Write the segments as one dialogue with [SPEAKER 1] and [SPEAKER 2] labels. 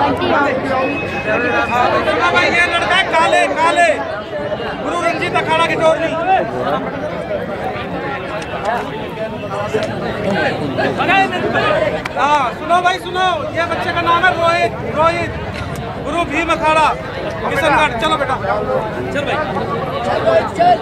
[SPEAKER 1] भाई ये लड़का है काले काले गुरु रंजीत अखाड़ा गहिटोरनी। हाँ सुनो भाई सुनो, ये बच्चे का नाम है रोहित गुरु भीम अखाड़ा किशनगढ़। चलो बेटा चल भाई चल।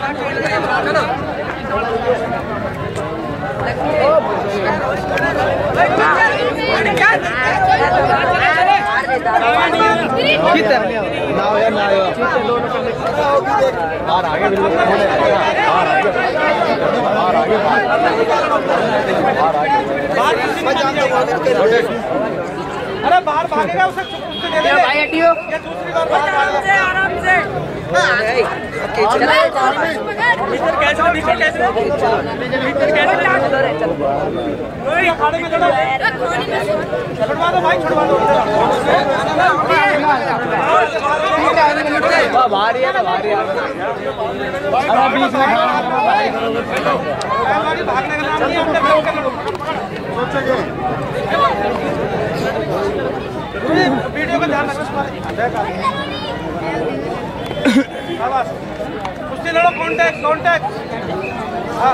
[SPEAKER 1] अरे बाहर भागेगा उसे दे दे भाई हटियो। ये दूसरी बार बाहर आराम से छुड़वा दो भाई छुड़वा दो। भारी है भारी भागने का नाम नहीं वीडियो का ध्यान रखो। कुश्ती लड़ो, कांटेक्ट कांटेक्ट। हाँ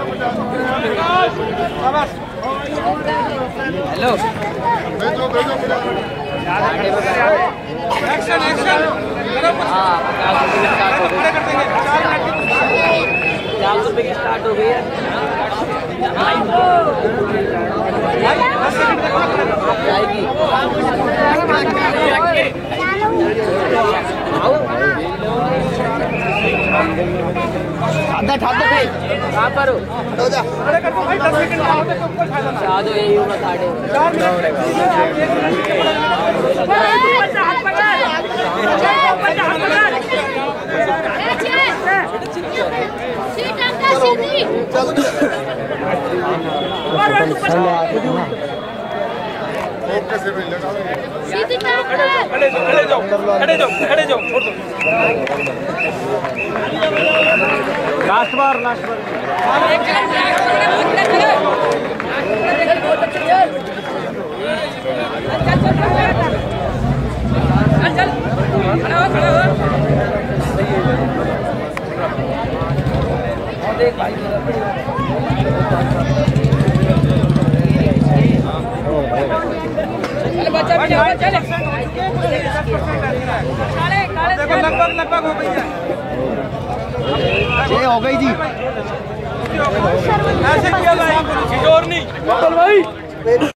[SPEAKER 1] हेलो एक्शन एक्शन करो। खड़े कर देंगे 4 रुपए की स्टार्ट हो गई है। आधा ठाकुर भाई कहाँ पर हो? अरे कर दो भाई 10 सेकंड का होता है तो कोई फायदा नहीं। यही होगा साढ़े 4 खड़े जाओ छोड़ दो। लास्ट बार चल खड़ा हो देख भाई बच्चा भी चले देखो लगभग हो गई है। ये हो गई जी ऐसे किया गहिटोरनी भाई।